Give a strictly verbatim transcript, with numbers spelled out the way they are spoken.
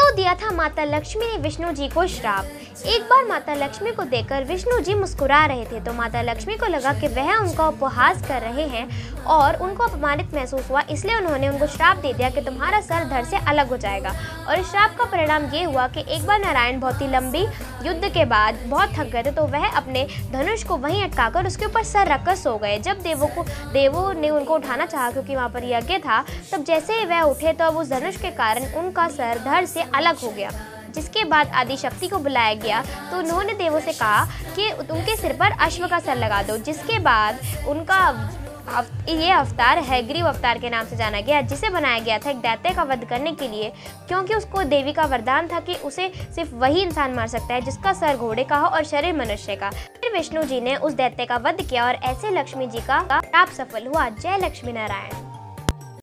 तो दिया था माता लक्ष्मी ने विष्णु जी को श्राप। एक बार माता लक्ष्मी को देखकर विष्णु जी मुस्कुरा रहे थे तो माता लक्ष्मी को लगा कि वह उनका उपहास कर रहे हैं और उनको अपमानित महसूस हुआ, इसलिए उन्होंने उनको श्राप दे दिया कि तुम्हारा सर धड़ से अलग हो जाएगा। और इस श्राप का परिणाम ये हुआ कि एक बार नारायण बहुत ही लंबी युद्ध के बाद बहुत थक गए थे तो वह अपने धनुष को वहीं अटकाकर उसके ऊपर सर रखकर सो गए। जब देवों को देवों ने उनको उठाना चाहा क्योंकि वहाँ पर यज्ञ था, तब जैसे ही वह उठे तो अब उस धनुष के कारण उनका सर धड़ से अलग हो गया। जिसके बाद आदि शक्ति को बुलाया गया तो उन्होंने देवों से कहा कि उनके सिर पर अश्व का सर लगा दो। जिसके बाद उनका ये अवतार हैग्रीव अवतार के नाम से जाना गया, जिसे बनाया गया था एक दैत्य का वध करने के लिए, क्योंकि उसको देवी का वरदान था कि उसे सिर्फ वही इंसान मार सकता है जिसका सर घोड़े का हो और शरीर मनुष्य का। फिर विष्णु जी ने उस दैत्य का वध किया और ऐसे लक्ष्मी जी का श्राप सफल हुआ। जय लक्ष्मी नारायण।